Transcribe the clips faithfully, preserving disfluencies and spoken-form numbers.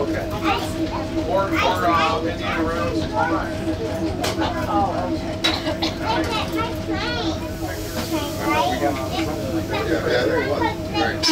okay. Or, or uh, Indiana Road supply. Oh, okay. Yeah, yeah, there he was. Right.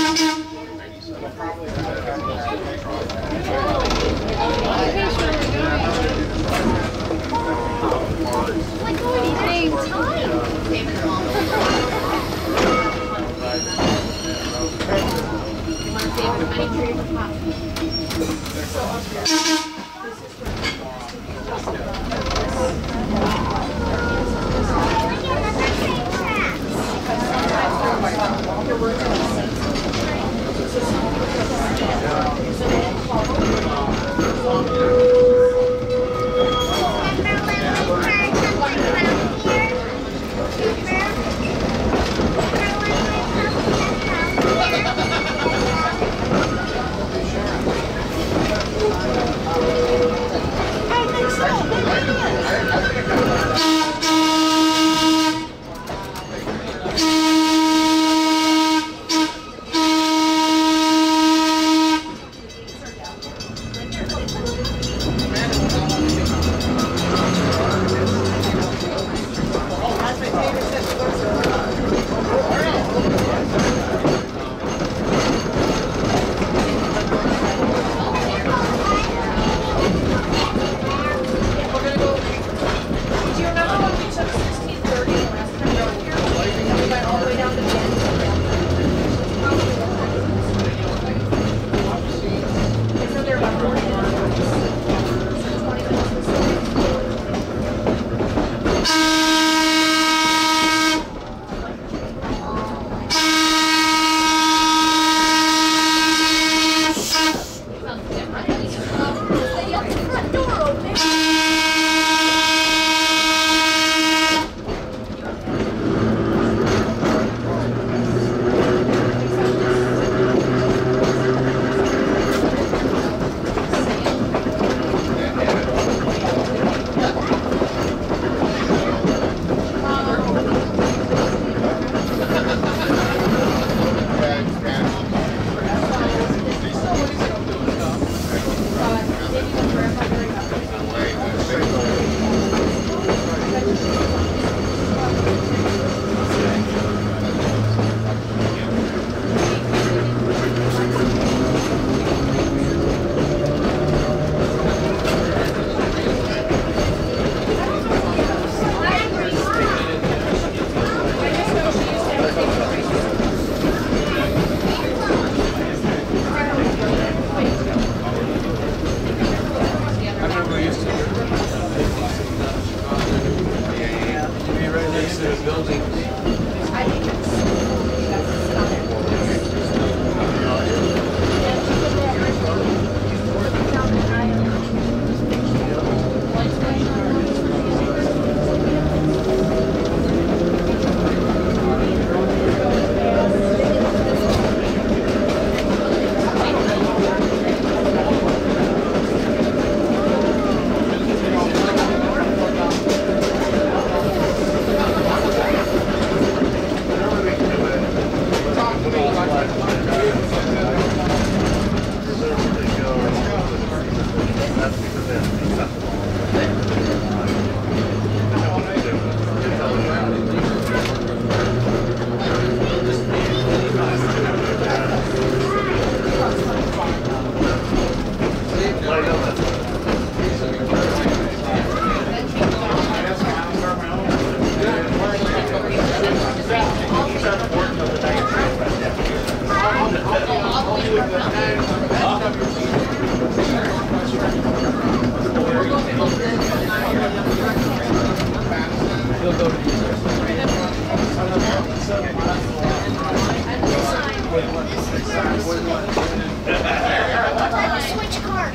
Switch cars.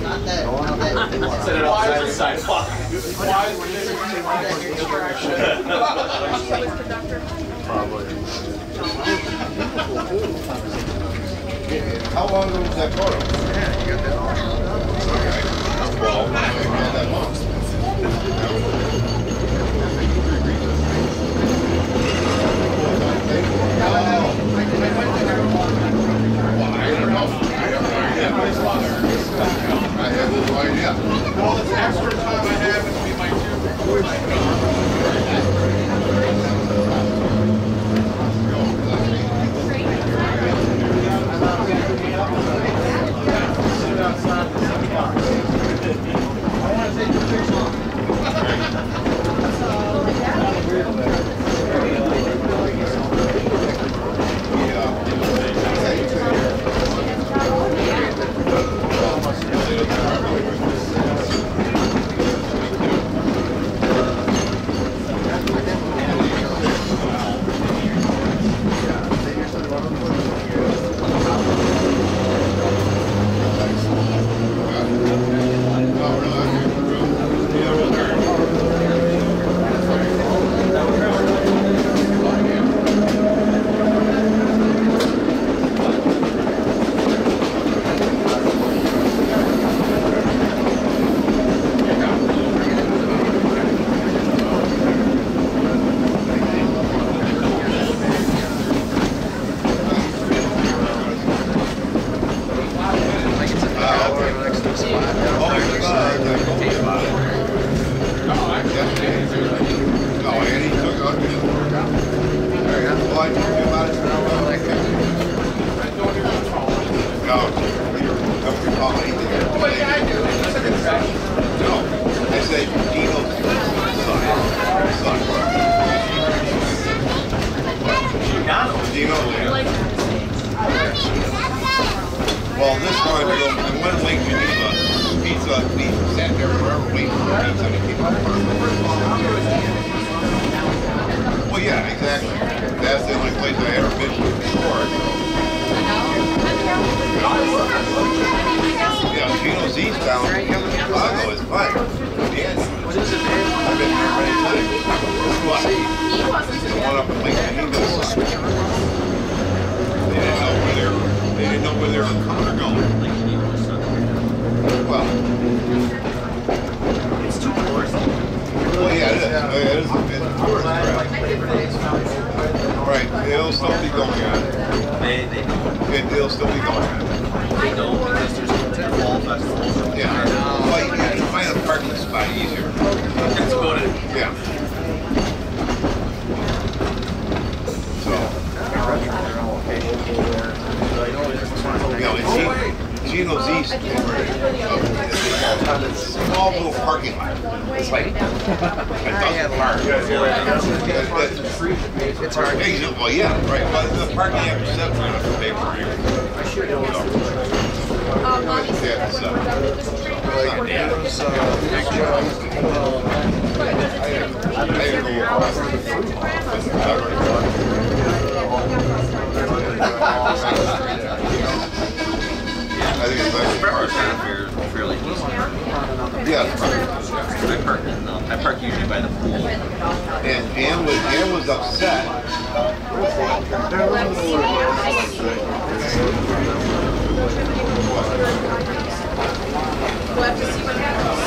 Set it outside the sidewalk. Why would they Probably. How long ago was that photo? Yeah, you got that on. Okay. Well, I had that long. I don't know. I don't know. said Gino's son. Son. Gino, yeah. Well, this one, we went Lake Geneva. Pizza, we sat there forever waiting for pizza to keep up. Well, yeah, exactly. That's the only place I ever been to before. Yeah, Gino's East down in Chicago is fine. Yeah. I've been here many times. What? The one up in Lake Geneva sucks. They didn't know where they were, they didn't know where they were coming or going. Well, it's too touristy. Well, yeah, it is. It is a bit tourist trap. Right, it'll still be going on. They, they don't. It, it'll still be going on. They don't because there's two fall festivals. Yeah. Well, you can find a parking spot easier. Let's go to. Yeah. So. You know, it's Gino's East over it's a small little parking lot. It's like a dozen cars. It's hard. Well, yeah, right. Well, the parking after seven, I don't have to pay for it. Yeah, so. I think it's like Breakfast down here is fairly decent. yeah. I park in, um, I park usually by the pool. And Ann was Ann was upset. We'll have to see what happens.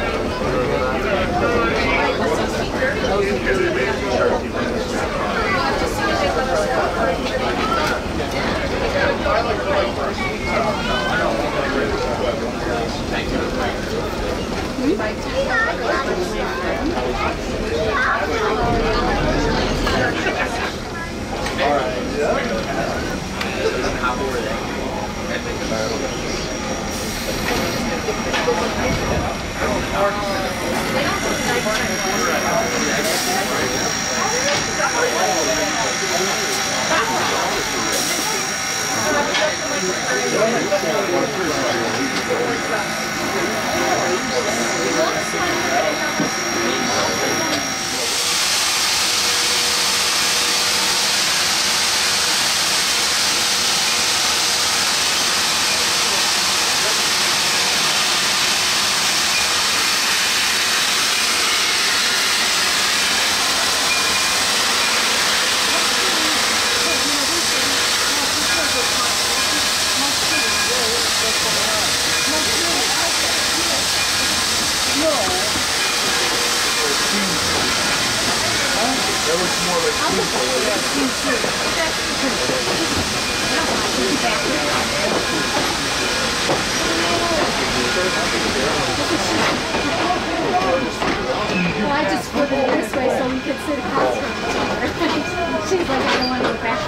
Well, I just put it this way so we could sit across from each other. She's like, I don't want to go back.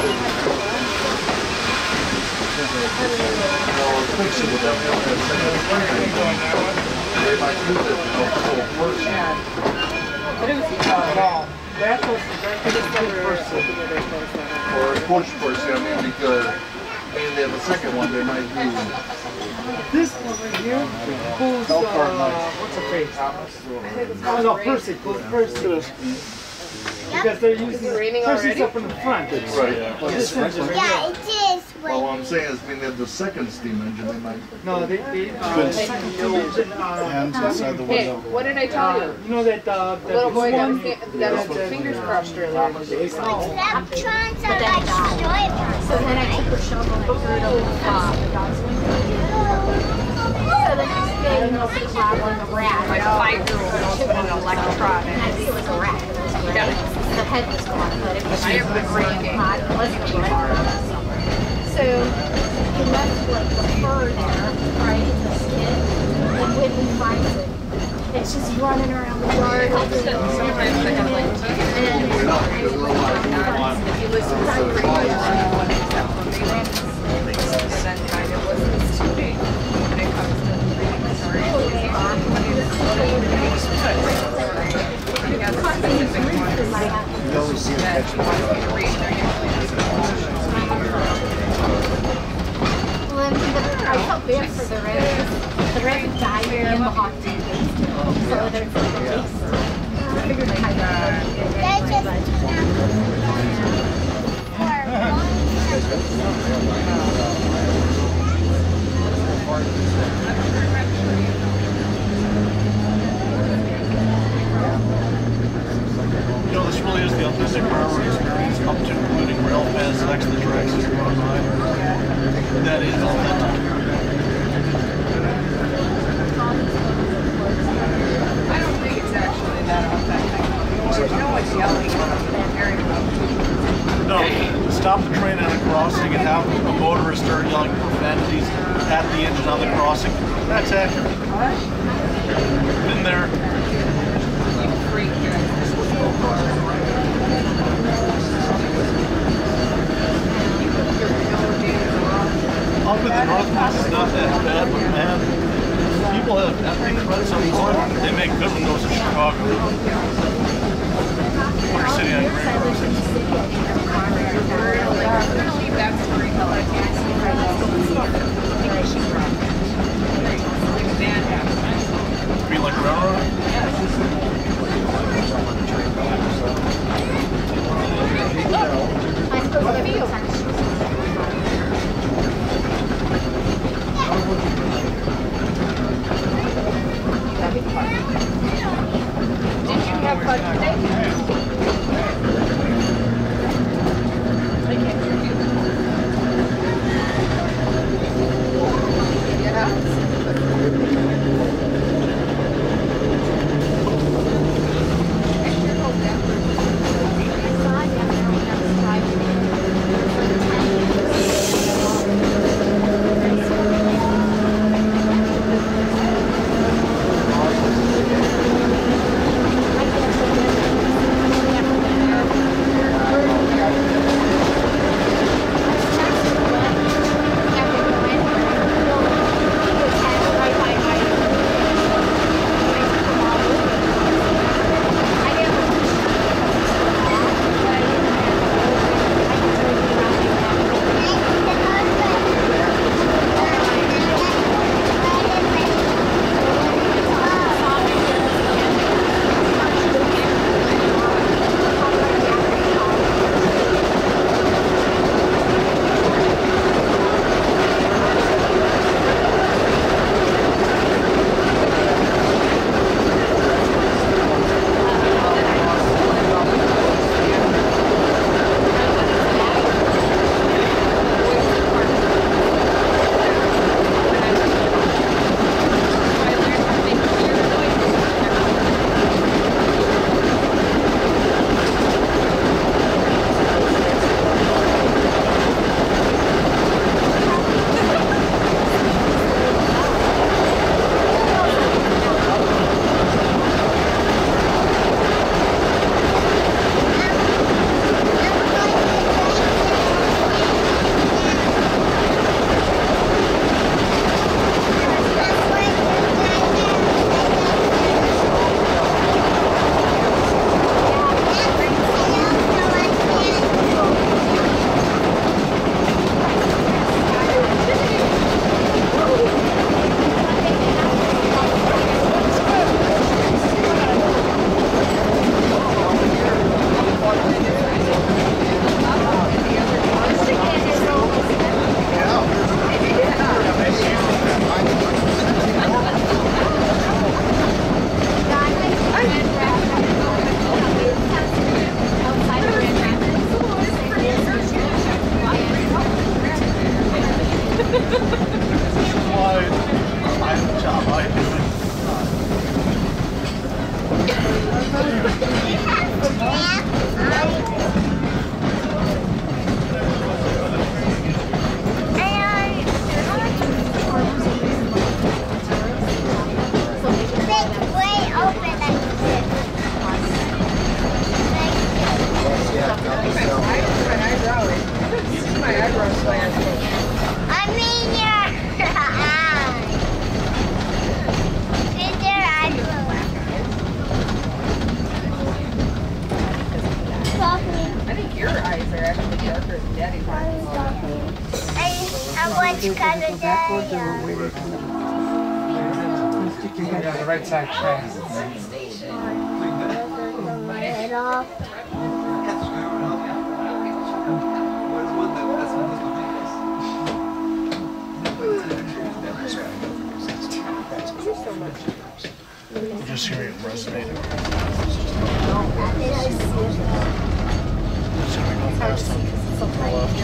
That was or push push, I mean, because I mean, they have a second one, they might do. This over here, who's, uh, what's her face? Oh, no, Percy, who's Percy? Because they're using, Percy's up in the front. Right. Well, this one's over here. Yeah, it is. Well, what I'm saying is, I mean, they have the second steam engine, they might. No, they, they, uh, the second steam engine, uh, inside the window. What did I tell you? you know that, uh, that Little boy that, one? that had his fingers crossed earlier. Electrons are like destroyed. So then I took a shovel and threw it over the top of the dog's window. So the next day, you know, we had one of the rat. My five-year-old with an electronic. And I think it was a rat. Yeah. The head was gone, but it was I have the breaking. hot. It wasn't really hard. So he left like the fur there, right, the skin, and when he finds it, it's just running around the yard. Sometimes I have like two years. If you listen to the radio, what is that for me? And then kind of listens to me when it comes to reading the story. that want to be read, they're Well, I mean, the, I felt bad for the Reds. The Reds died in the hot tub. So there's like a waste. I figured they had They You know, this really is the authentic railroad experience, up to including rail fans next to the tracks as you're going by. That is authentic. I don't think it's actually that authentic. There's no one's yelling very loud. No, stop the train at a crossing and have a motorist start yelling profanities at the engine on the crossing. That's accurate. Been there. You freak. Up in the Northwest, it's not that bad, but man, people have ethnic credits on the corner. They make good windows in Chicago. When you're sitting on Great Crossing. That's pretty cool. I can't see right now. Be like railroad? I'm supposed to be Did you have fun today? I can't hear you. Papa. her daddy parking lot. I, I watch Canada. You got the right side track. It off. Just hearing it resonating. Should we go past them? To the left?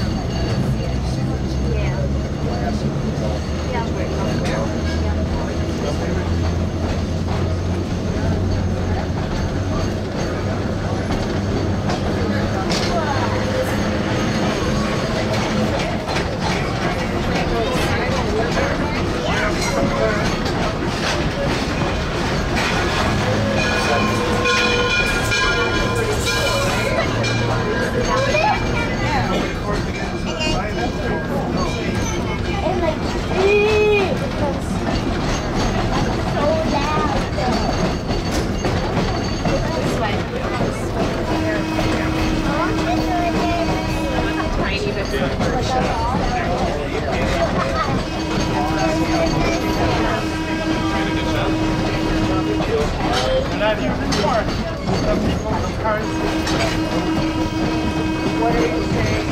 What are you saying?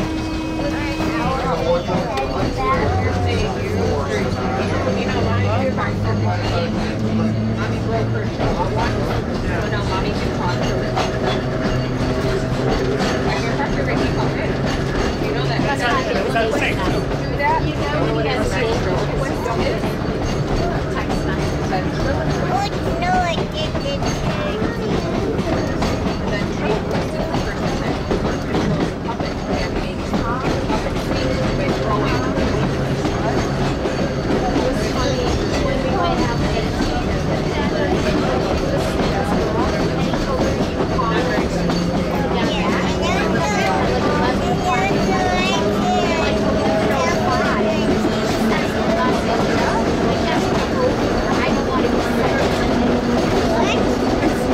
You know, mommy parked her money. Mommy broke her jaw once, so now mommy can talk to her. I can park her right here. You know that? That's that thing. Do that? You know he has text message. Oh, no, I didn't. Then trade was the person that controls the puppet and makes the puppet sing by throwing. It was funny when we went out to eighteen and then he told her he would call her and get back. eleven o'clock. I told her to go five. She says the last thing, I guess we'll go over. I don't want to be friends.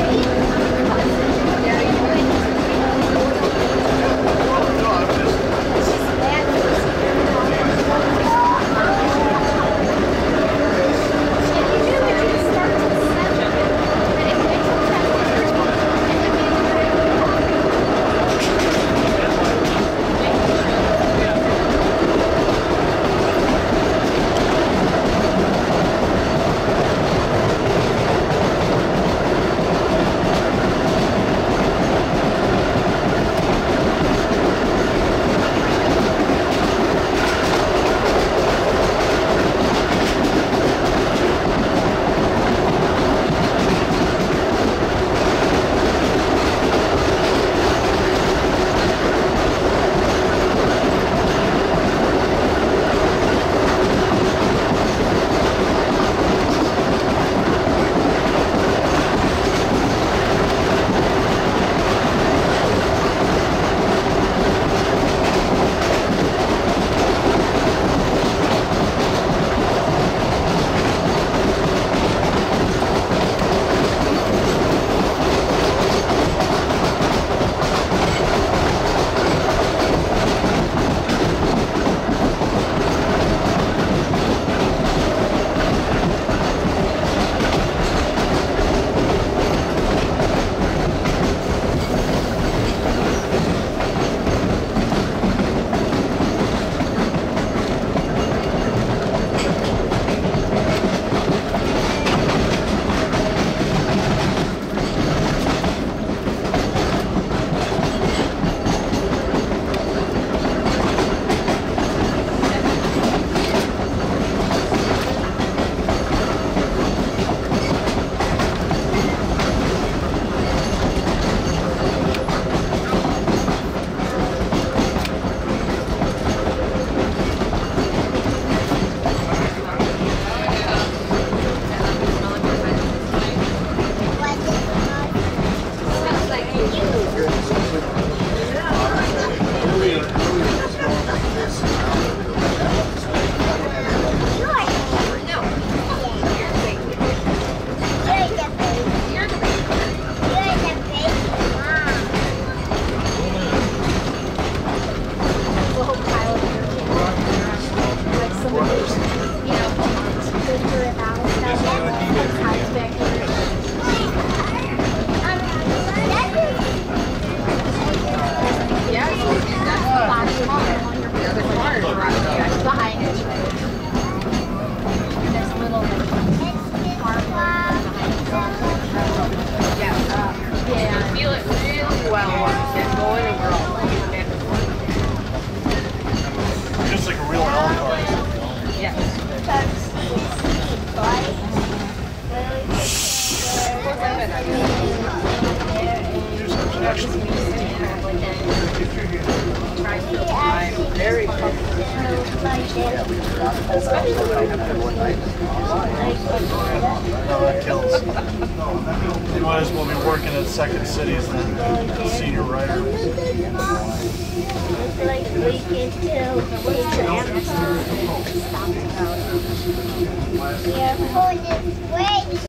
actually. I'm very comfortable. Especially when I have to work nights. No, that kills. You might as well be working at Second Cities than senior writer. Like we can tell it's an episode. Yeah, hold it. Wait.